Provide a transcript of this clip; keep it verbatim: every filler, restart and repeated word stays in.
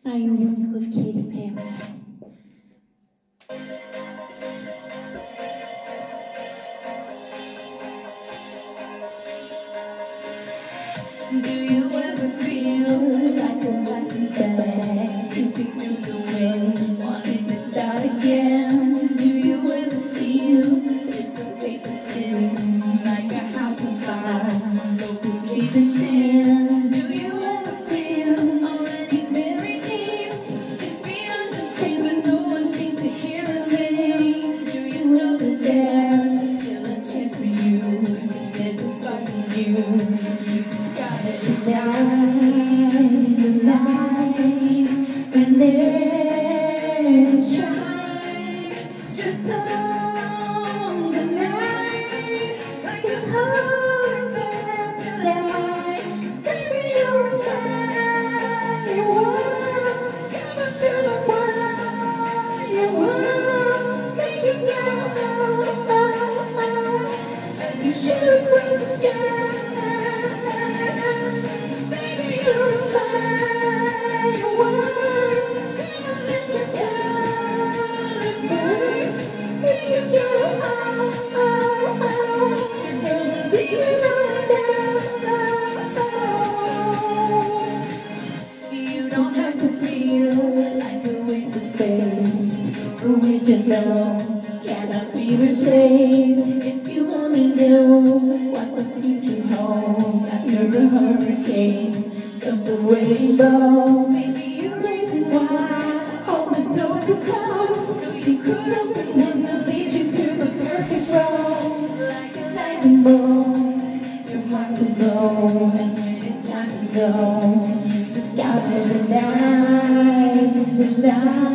Firework with Katy Perry. Do you ever feel like a plastic bag? You think you the wind, wanting to start again? Do you ever feel it's so paper thin, like a house on fire, no food caving in? Do you ever feel already buried deep, six feet under screen, but no one seems to hear a thing? Do you know that there's still a chance for you? If there's a spark in you, you just gotta ignite, ignite, and let it shine. Just hold the night like a heart that to light. Baby, you're a firework. Come on to the firework. Make it go, oh, oh, oh, as you shoot across the sky. Baby, you're a firework. Come on, let your colors burst. Make it go, oh, oh, oh, and leave it on down, oh, oh. You don't have to feel like a waste of space. Original cannot be replaced. If you only knew what the future holds. After the hurricane comes a rainbow. Maybe you're crazy why all the doors are closed, so you could open them and lead you to the perfect road. Like a lightning bolt, your heart will go, and when it's time to go, you just gotta rely, rely.